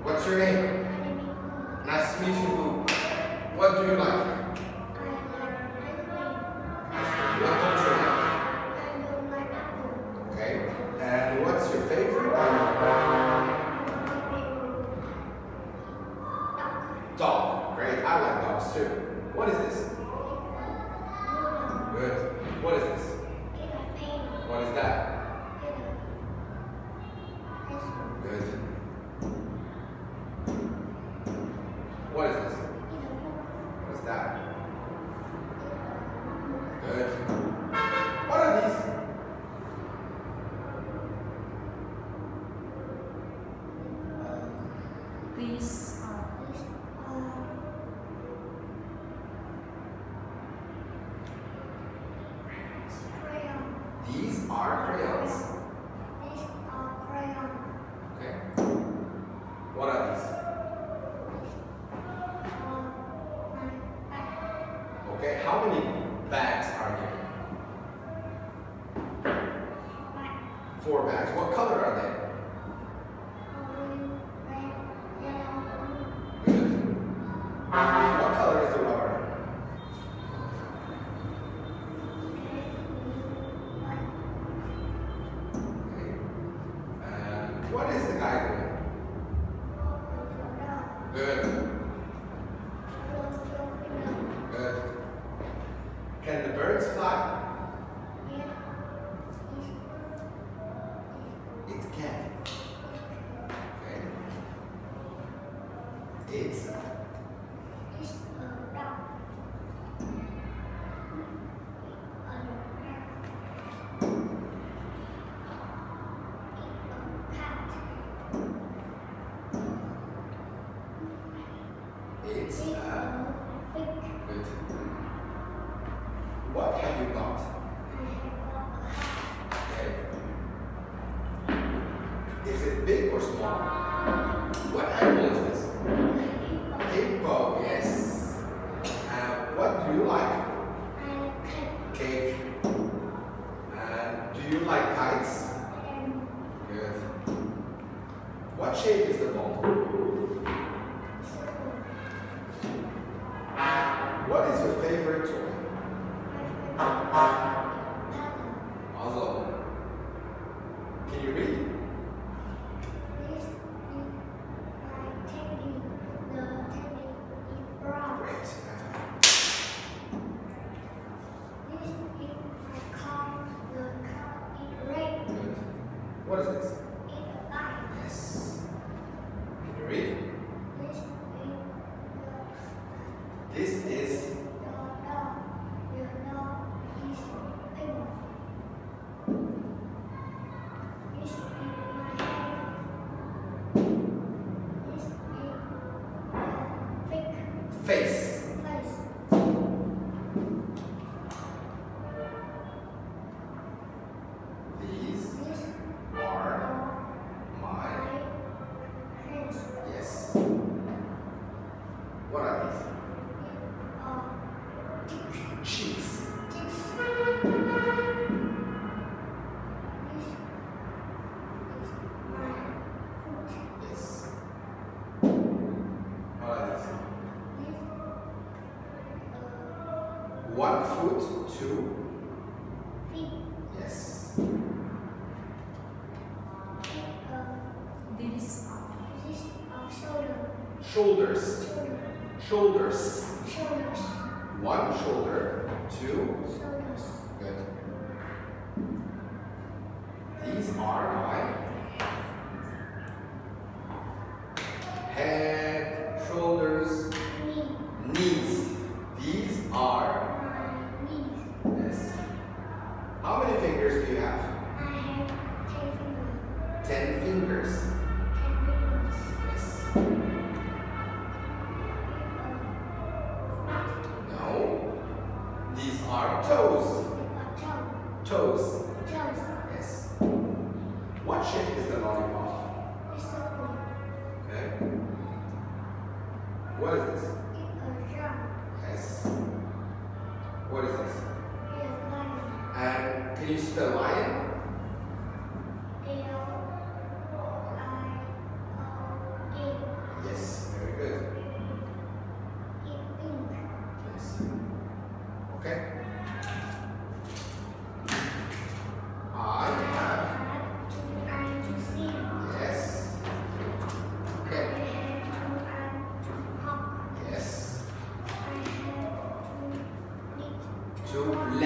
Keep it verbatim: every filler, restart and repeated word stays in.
What's your name? Nice to meet you, Boo. What do you like? What don't you like? Okay. And what's your favorite animal? Dog. Great. I like dogs too. What is this? Good. What is this? What is that? Good. What is this? What is that? Good. What are these? These These are crayons. These are crayons. Okay. What are these? Okay. How many bags are here? Four bags. What color are they? Good. What color is the rubber? What is the guy doing? Good. Good. Can the birds fly? It can. Okay. It's It's uh, good. What have you got? Okay. Is it big or small? What animal is this? Hippo, yes. Uh, what do you like? Cake. And do you like kites? Good. What shape is the ball? What is your favorite toy? Puzzle. Can you read? Great. Good. What is this? Yes. Can you read? This is face. These are my yes. What are these? Cheeks. Yes. What are these? One foot, two. Yes. these Shoulders. Shoulders. Shoulders. One shoulder, two. Shoulders. Good. These are my head, shoulders, Knee. knees. These are My knees. yes. How many fingers do you have? I have ten fingers. Ten fingers. Ten fingers. Yes. No. These are toes. A toe. Toes. Toes. Yes. What shape is the lollipop? A circle. Okay. What is this? A drum. Yes. What is this? A lion. And can you spell lion? L I O N. Yes, very good. Eat pink. Yes. Okay. I have. Had to and to see. Yes. I Okay. had to and to hop. Yes. I had to eat. To